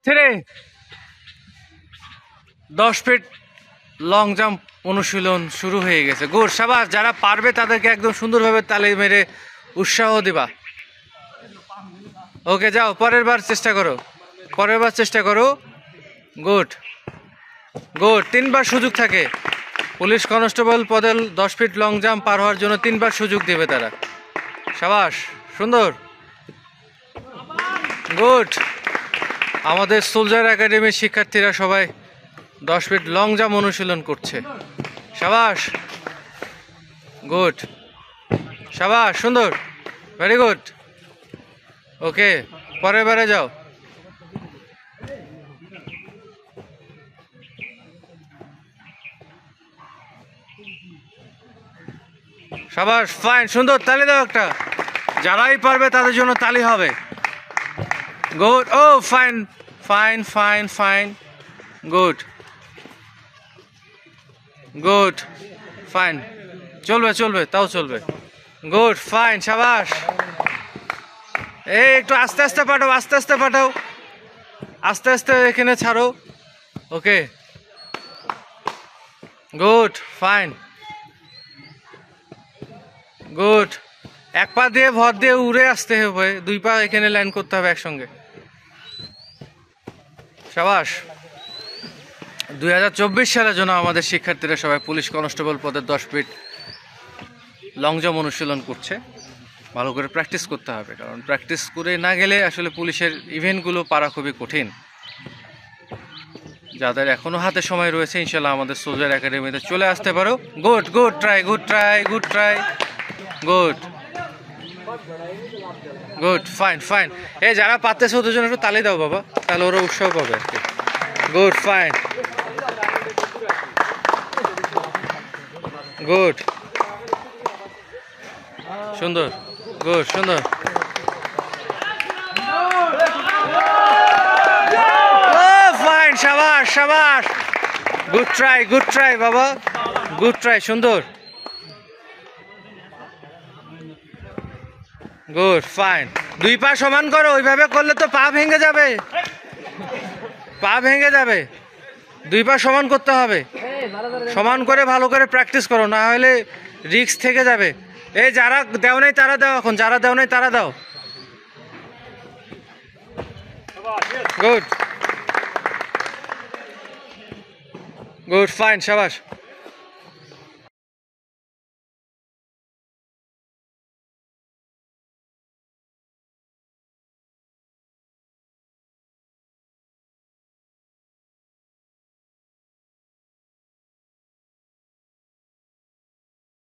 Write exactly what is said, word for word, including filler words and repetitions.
ছেড়ে দশ feet long jump অনুশীলন শুরু হয়ে গেছে। গুড, সাবাস। যারা পারবে তাদেরকে একদম সুন্দরভাবে তালি মেরে উৎসাহ দিবা। ওকে, যাও, পরের বার চেষ্টা করো, পরের বার চেষ্টা করো। গুড গুড তিনবার সুযোগ থাকে। পুলিশ কনস্টেবল পদে দশ ফিট লং জাম্প পার হওয়ার জন্য তিনবার সুযোগ দেবে তারা। সাবাস, সুন্দর। গুড। আমাদের সোলজার একাডেমির শিক্ষার্থীরা সবাই দশ ফিট লং জাম্প অনুশীলন করছে। সাবাস, গুড, সাবাস, সুন্দর, ভেরি গুড। ওকে, পরের বারে যাও। সাবাস, ফাইন, সুন্দর, তালি দাও একটা। যারাই পারবে তাদের জন্য তালি হবে। গুড, ও fine fine fine fine, good good, fine, চলবে চলবে, তাও চলবে। গুড, ফাইন, সাবাস। এই একটু আস্তে আস্তে পাঠাও, আস্তে আস্তে পাঠাও, আস্তে আস্তে এখানে ছাড়ো। Okay, good, fine, good. এক পা দিয়ে ভর দিয়ে উড়ে আসতে হবে, দুই পা এখানে ল্যান্ড করতে হবে একসঙ্গে। সাবাস। দুই হাজার চব্বিশ সালের জন্য আমাদের শিক্ষার্থীরা সবাই পুলিশ কনস্টেবল পদের দশ ফিট লং জাম্প অনুশীলন করছে। ভালো করে প্র্যাকটিস করতে হবে, কারণ প্র্যাকটিস করে না গেলে আসলে পুলিশের ইভেন্টগুলো পারা খুবই কঠিন। যাদের এখনো হাতে সময় রয়েছে, ইনশাল্লাহ আমাদের সোলজার একাডেমিতে চলে আসতে পারো। Good good try, good try, good try, good good, fine fine. এই যারা পারতেছে ওদের জন্য একটু তালি দাও বাবা, তাহলে ওরা উৎসাহ পাবে আর কি। গুড, ফাইন, গুড, সুন্দর, গুড, সুন্দর। ফাইন, সাবাস সাবাস, গুড ট্রাই, গুড ট্রাই বাবা, গুড ট্রাই, সুন্দর, গুড, ফাইন। দুই পা সমান করো, ওইভাবে করলে তো পা ভেঙে যাবে, পা ভেঙে যাবে। দুই পা সমান করতে হবে, সমান করে ভালো করে প্র্যাকটিস করো, না হলে রিস্ক থেকে যাবে। এই যারা দেও নাই তারা দাও, এখন যারা দেও নাই তারা দাও। গুড গুড, ফাইন, সাবাস।